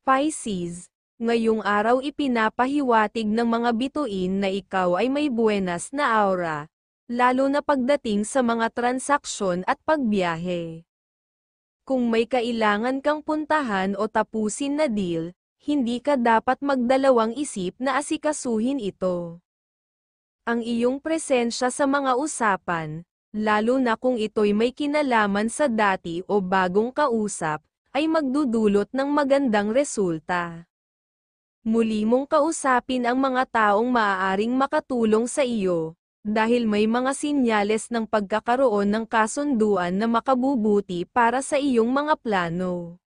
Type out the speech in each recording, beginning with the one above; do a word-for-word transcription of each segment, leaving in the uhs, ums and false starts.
Pisces, ngayong araw ipinapahiwatig ng mga bituin na ikaw ay may buenas na aura, lalo na pagdating sa mga transaksyon at pagbiyahe. Kung may kailangan kang puntahan o tapusin na deal, hindi ka dapat magdalawang isip na asikasuhin ito. Ang iyong presensya sa mga usapan, lalo na kung ito'y may kinalaman sa dati o bagong kausap, ay magdudulot ng magandang resulta. Muli mong kausapin ang mga taong maaaring makatulong sa iyo, dahil may mga sinyales ng pagkakaroon ng kasunduan na makabubuti para sa iyong mga plano.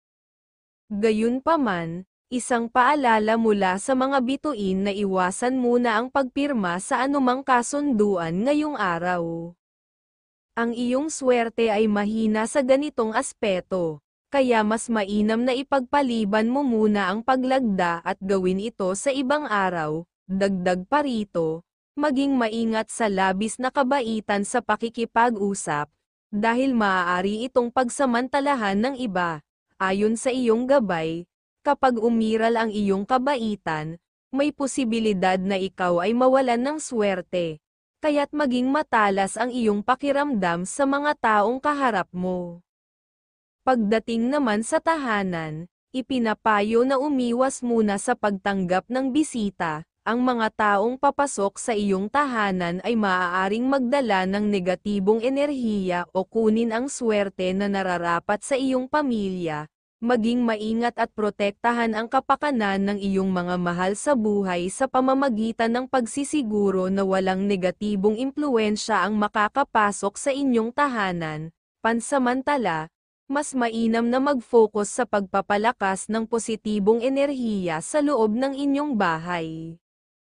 Gayunpaman, isang paalala mula sa mga bituin na iwasan muna ang pagpirma sa anumang kasunduan ngayong araw. Ang iyong swerte ay mahina sa ganitong aspeto, kaya mas mainam na ipagpaliban mo muna ang paglagda at gawin ito sa ibang araw. Dagdag pa rito, maging maingat sa labis na kabaitan sa pakikipag-usap, dahil maaari itong pagsamantalahan ng iba. Ayon sa iyong gabay, kapag umiral ang iyong kabaitan, may posibilidad na ikaw ay mawalan ng swerte, kaya't maging matalas ang iyong pakiramdam sa mga taong kaharap mo. Pagdating naman sa tahanan, ipinapayo na umiwas muna sa pagtanggap ng bisita. Ang mga taong papasok sa iyong tahanan ay maaaring magdala ng negatibong enerhiya o kunin ang swerte na nararapat sa iyong pamilya. Maging maingat at protektahan ang kapakanan ng iyong mga mahal sa buhay sa pamamagitan ng pagsisiguro na walang negatibong impluwensya ang makakapasok sa inyong tahanan. Pansamantala, mas mainam na mag-focus sa pagpapalakas ng positibong enerhiya sa loob ng inyong bahay.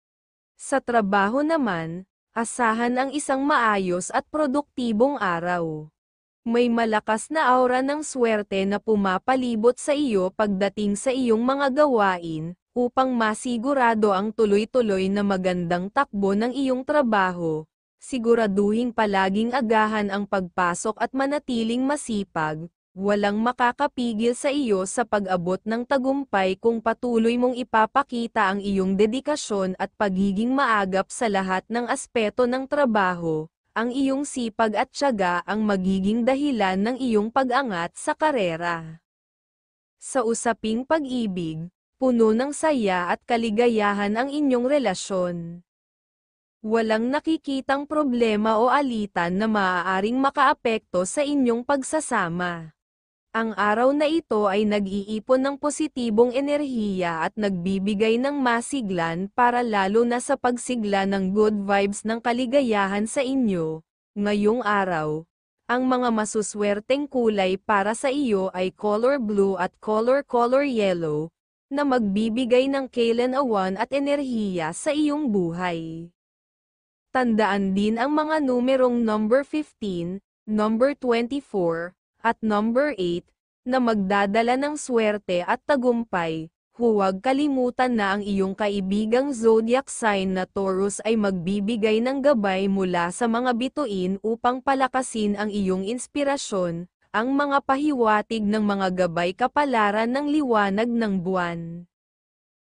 Sa trabaho naman, asahan ang isang maayos at produktibong araw. May malakas na aura ng swerte na pumapalibot sa iyo pagdating sa iyong mga gawain, upang masigurado ang tuloy-tuloy na magandang takbo ng iyong trabaho. Siguraduhing palaging agahan ang pagpasok at manatiling masipag. Walang makakapigil sa iyo sa pag-abot ng tagumpay kung patuloy mong ipapakita ang iyong dedikasyon at pagiging maagap sa lahat ng aspeto ng trabaho. Ang iyong sipag at tiyaga ang magiging dahilan ng iyong pag-angat sa karera. Sa usaping pag-ibig, puno ng saya at kaligayahan ang inyong relasyon. Walang nakikitang problema o alitan na maaaring makaapekto sa inyong pagsasama. Ang araw na ito ay nag-iipon ng positibong enerhiya at nagbibigay ng masiglan para lalo na sa pagsigla ng good vibes ng kaligayahan sa inyo. Ngayong araw, ang mga masuswerteng kulay para sa iyo ay color blue at color color yellow, na magbibigay ng kailanawan at enerhiya sa iyong buhay. Tandaan din ang mga numerong number fifteen, number twenty-four, at number eight, na magdadala ng swerte at tagumpay. Huwag kalimutan na ang iyong kaibigang zodiac sign na Taurus ay magbibigay ng gabay mula sa mga bituin upang palakasin ang iyong inspirasyon, ang mga pahiwatig ng mga gabay kapalaran ng liwanag ng buwan.